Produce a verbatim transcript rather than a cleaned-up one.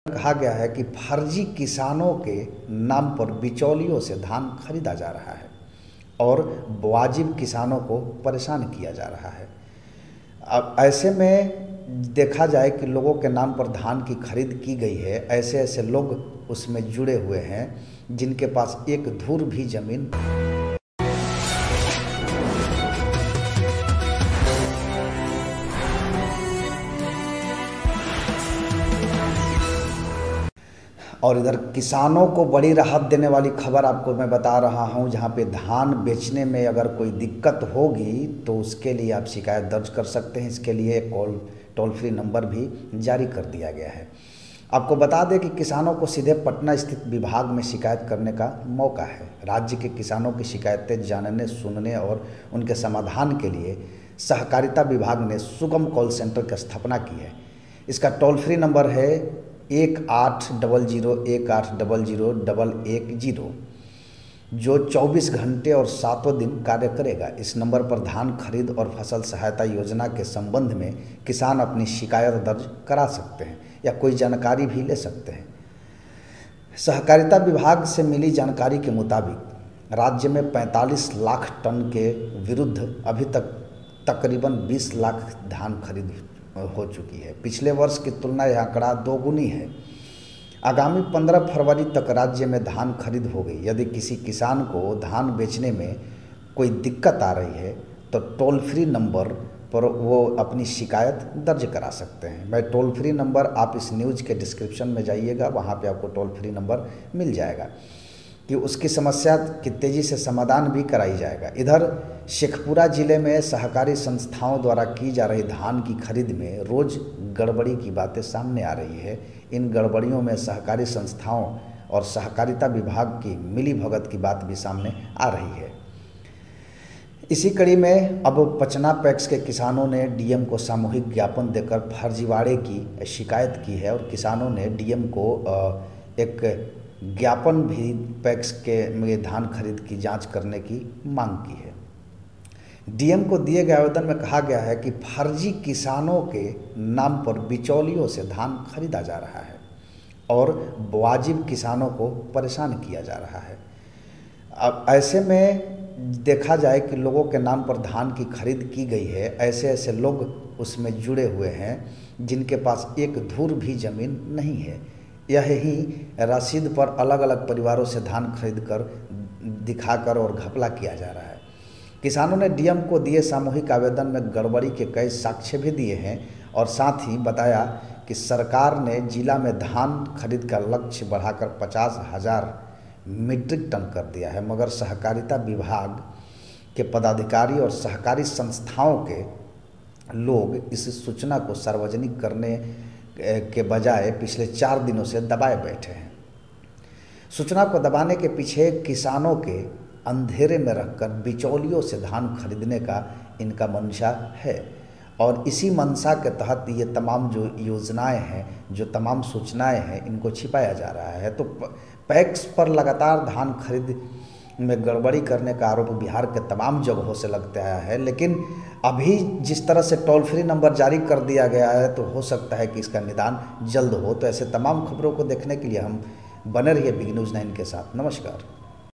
कहा गया है कि फर्जी किसानों के नाम पर बिचौलियों से धान खरीदा जा रहा है और वाजिब किसानों को परेशान किया जा रहा है। अब ऐसे में देखा जाए कि लोगों के नाम पर धान की खरीद की गई है, ऐसे ऐसे लोग उसमें जुड़े हुए हैं जिनके पास एक धूर भी जमीन और इधर किसानों को बड़ी राहत देने वाली खबर आपको मैं बता रहा हूं, जहां पे धान बेचने में अगर कोई दिक्कत होगी तो उसके लिए आप शिकायत दर्ज कर सकते हैं। इसके लिए एक कॉल टोल फ्री नंबर भी जारी कर दिया गया है। आपको बता दें कि किसानों को सीधे पटना स्थित विभाग में शिकायत करने का मौका है। राज्य के किसानों की शिकायतें जानने, सुनने और उनके समाधान के लिए सहकारिता विभाग ने सुगम कॉल सेंटर की स्थापना की है। इसका टोल फ्री नंबर है एक आठ डबल जीरो एक आठ डबल जीरो डबल एक जीरो, जो चौबीस घंटे और सातों दिन कार्य करेगा। इस नंबर पर धान खरीद और फसल सहायता योजना के संबंध में किसान अपनी शिकायत दर्ज करा सकते हैं या कोई जानकारी भी ले सकते हैं। सहकारिता विभाग से मिली जानकारी के मुताबिक राज्य में पैंतालीस लाख टन के विरुद्ध अभी तक तकरीबन बीस लाख धान खरीद हो चुकी है। पिछले वर्ष की तुलना यह आंकड़ा दोगुनी है। आगामी पंद्रह फरवरी तक राज्य में धान खरीद हो गई। यदि किसी किसान को धान बेचने में कोई दिक्कत आ रही है तो टोल फ्री नंबर पर वो अपनी शिकायत दर्ज करा सकते हैं। मैं टोल फ्री नंबर, आप इस न्यूज़ के डिस्क्रिप्शन में जाइएगा, वहाँ पे आपको टोल फ्री नंबर मिल जाएगा कि उसकी समस्या की तेज़ी से समाधान भी कराई जाएगा। इधर शेखपुरा ज़िले में सहकारी संस्थाओं द्वारा की जा रही धान की खरीद में रोज़ गड़बड़ी की बातें सामने आ रही है। इन गड़बड़ियों में सहकारी संस्थाओं और सहकारिता विभाग की मिली भगत की बात भी सामने आ रही है। इसी कड़ी में अब पचना पैक्स के किसानों ने डीएम को सामूहिक ज्ञापन देकर फर्जीवाड़े की शिकायत की है और किसानों ने डीएम को एक ज्ञापन भी पैक्स के में धान खरीद की जांच करने की मांग की है। डीएम को दिए गए आवेदन में कहा गया है कि फर्जी किसानों के नाम पर बिचौलियों से धान खरीदा जा रहा है और वाजिब किसानों को परेशान किया जा रहा है। अब ऐसे में देखा जाए कि लोगों के नाम पर धान की खरीद की गई है, ऐसे ऐसे लोग उसमें जुड़े हुए हैं जिनके पास एक धूर भी जमीन नहीं है। यही रसीद पर अलग अलग परिवारों से धान खरीद कर दिखाकर और घपला किया जा रहा है। किसानों ने डीएम को दिए सामूहिक आवेदन में गड़बड़ी के कई साक्ष्य भी दिए हैं और साथ ही बताया कि सरकार ने जिला में धान खरीद का लक्ष्य बढ़ाकर पचास हजार मीट्रिक टन कर दिया है, मगर सहकारिता विभाग के पदाधिकारी और सहकारी संस्थाओं के लोग इस सूचना को सार्वजनिक करने के बजाय पिछले चार दिनों से दबाए बैठे हैं। सूचना को दबाने के पीछे किसानों के अंधेरे में रखकर बिचौलियों से धान खरीदने का इनका मंशा है और इसी मंशा के तहत ये तमाम जो योजनाएं हैं, जो तमाम सूचनाएं हैं, इनको छिपाया जा रहा है। तो पैक्स पर लगातार धान खरीद में गड़बड़ी करने का आरोप बिहार के तमाम जगहों से लगता आया है, लेकिन अभी जिस तरह से टोल फ्री नंबर जारी कर दिया गया है तो हो सकता है कि इसका निदान जल्द हो। तो ऐसे तमाम खबरों को देखने के लिए हम बने रहिए बिग न्यूज़ नाइन के साथ। नमस्कार।